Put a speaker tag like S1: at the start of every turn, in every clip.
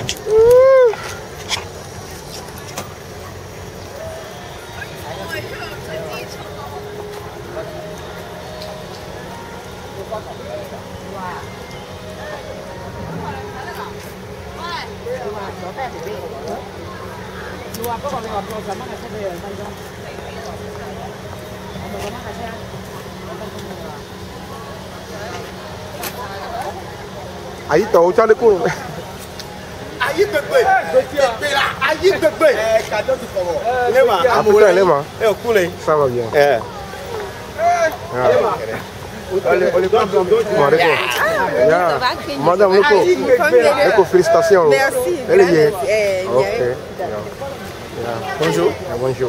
S1: Aí tô, tchau, Leco.
S2: Aí, bebê. Aí, bebê. Cadê o favor? Lema.
S1: Ah, putain, Lema.
S2: Eu pulei.
S1: Ça va bien.
S2: É.
S1: Madame Leco, félicitations.
S3: Merci.
S1: Elle est bien. Ok.
S2: Bonjour.
S1: Bonjour.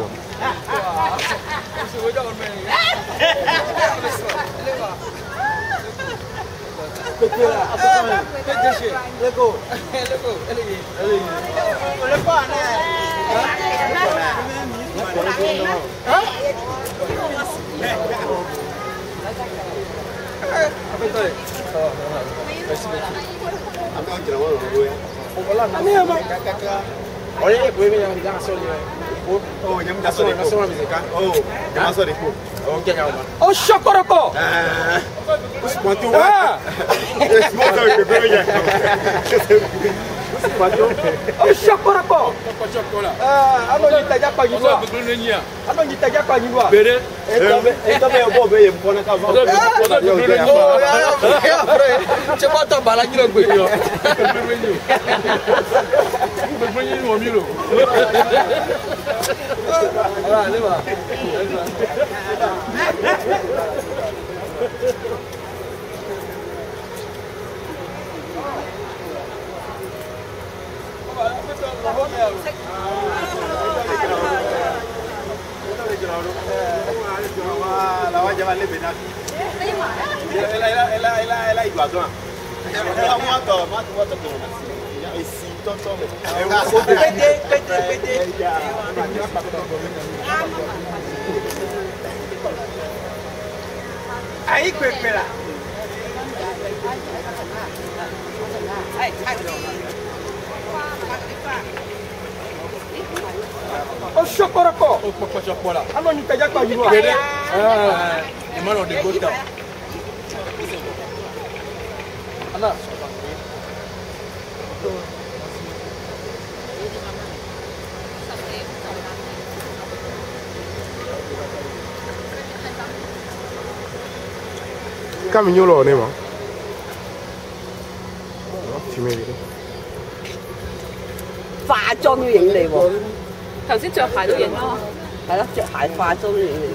S4: Oh, chocorocó! Oh, chocorocó! Ano nitaja kwa nyumba. Ano nitaja kwa nyumba. Bere.
S2: Então eu vou ver, eu vou na casa.
S4: Você bota bala aqui no coelho.
S2: Aí, Pepela.
S4: Oh, chocorocó! Ano nitaja kwa nyumba. Bere. Emmanuel de Gota. Ana.
S1: Caminho lá, né, mano? Filmei ele.
S3: 化妝要影你喎，
S5: 頭先着鞋都影咯。
S3: 係咯，着鞋化妝要影你。